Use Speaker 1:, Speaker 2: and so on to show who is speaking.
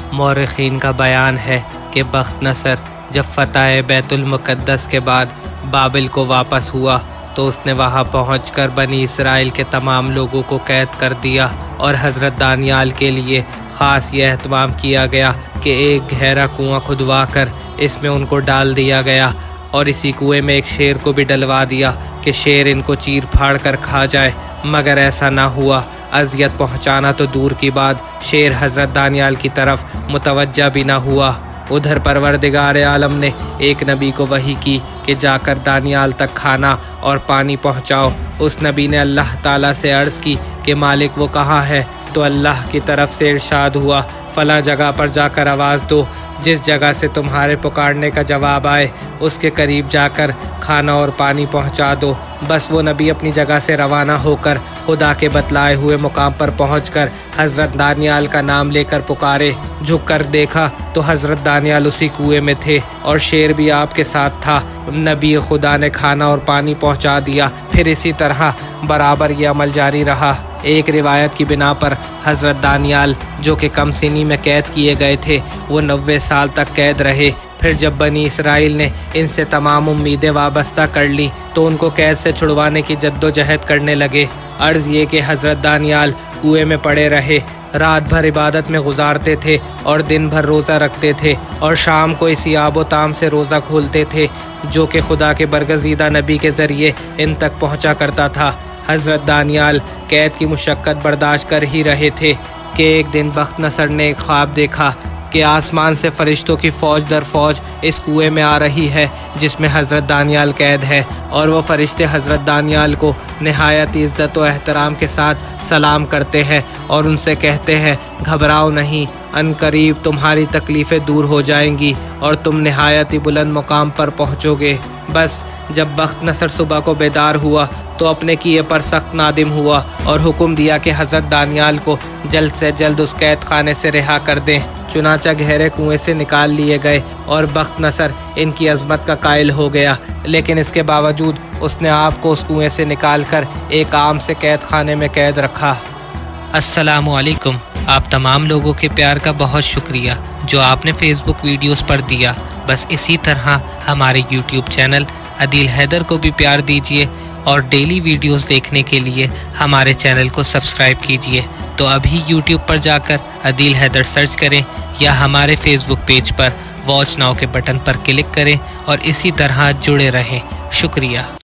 Speaker 1: मौरखीन का बयान है कि बख्त नसर जब फ़तह बैतुल मुक़द्दस के बाद बाबिल को वापस हुआ तो उसने वहां पहुंचकर बनी इसराइल के तमाम लोगों को कैद कर दिया और हज़रत दानियाल के लिए ख़ास यह एहतमाम किया गया कि एक गहरा कुआं खुदवा कर इसमें उनको डाल दिया गया और इसी कुएं में एक शेर को भी डलवा दिया कि शेर इनको चीर फाड़ कर खा जाए, मगर ऐसा ना हुआ। अज़ियत पहुंचाना तो दूर की बात, शेर हज़रत दानियाल की तरफ मुतवज्जा भी ना हुआ। उधर परवरदिगार आलम ने एक नबी को वही की कि जाकर दानियाल तक खाना और पानी पहुंचाओ। उस नबी ने अल्लाह ताला से अर्ज़ की कि मालिक वो कहाँ है, तो अल्लाह की तरफ से इरशाद हुआ, फ़लाँ जगह पर जाकर आवाज़ दो, जिस जगह से तुम्हारे पुकारने का जवाब आए उसके करीब जाकर खाना और पानी पहुंचा दो। बस वो नबी अपनी जगह से रवाना होकर खुदा के बतलाए हुए मुकाम पर पहुंचकर हज़रत दानियाल का नाम लेकर पुकारे। झुक कर देखा तो हज़रत दानियाल उसी कुएं में थे और शेर भी आपके साथ था। नबी खुदा ने खाना और पानी पहुंचा दिया। फिर इसी तरह बराबर ये अमल जारी रहा। एक रिवायत की बिना पर हज़रत दानियाल जो कि कम सिनी में कैद किए गए थे वो 90 साल तक कैद रहे। फिर जब बनी इसराइल ने इनसे तमाम उम्मीदें वाबस्ता कर ली तो उनको कैद से छुड़वाने की जद्दोजहद करने लगे। अर्ज़ ये कि हज़रत दानियाल कुएं में पड़े रहे, रात भर इबादत में गुजारते थे और दिन भर रोज़ा रखते थे और शाम को इसी आबो ताम से रोज़ा खोलते थे जो कि खुदा के बरगज़ीदा नबी के ज़रिए इन तक पहुँचा करता था। हज़रत दानियाल कैद की मुशक्क़त बर्दाश्त कर ही रहे थे कि एक दिन बख्त नसर ने एक ख्वाब देखा कि आसमान से फ़रिश्तों की फ़ौज दर फ़ौज इस कुएं में आ रही है जिसमें हज़रत दानियाल कैद है, और वो फ़रिश्ते हज़रत दानियाल को नहायत इज़्ज़त व एहतराम के साथ सलाम करते हैं और उनसे कहते हैं, घबराओ नहीं, अनकरीब तुम्हारी तकलीफ़ें दूर हो जाएंगी और तुम नहायत ही बुलंद मुकाम पर पहुँचोगे। बस जब बख्त नसर सुबह को बेदार हुआ तो अपने किए पर सख्त नादिम हुआ और हुक्म दिया कि हज़रत दानियाल को जल्द से जल्द उस कैद खाने से रिहा कर दें। चुनाचा गहरे कुएं से निकाल लिए गए और बख्त नसर इनकी अज़मत का कायल हो गया, लेकिन इसके बावजूद उसने आपको उस कुएं से निकाल कर एक आम से कैद खाने में कैद रखा।
Speaker 2: अस्सलामु अलैकुम। आप तमाम लोगों के प्यार का बहुत शुक्रिया जो आपने फेसबुक वीडियोस पर दिया। बस इसी तरह हमारे यूट्यूब चैनल अदील हैदर को भी प्यार दीजिए और डेली वीडियोस देखने के लिए हमारे चैनल को सब्सक्राइब कीजिए। तो अभी यूट्यूब पर जाकर अदील हैदर सर्च करें या हमारे फेसबुक पेज पर वॉच नाउ के बटन पर क्लिक करें और इसी तरह जुड़े रहें। शुक्रिया।